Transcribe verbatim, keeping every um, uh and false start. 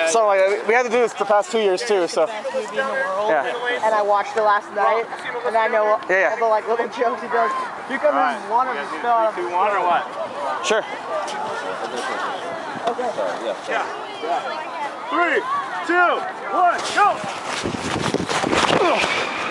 So like, we had to do this the past two years too. So. Best movie in the world. Yeah. And I watched it last night, and I know all Yeah, yeah. the like little jokes he does. Here comes Right. his water to spill out of Do his one or what? Sure. Okay. Yeah. Three, two, one, go!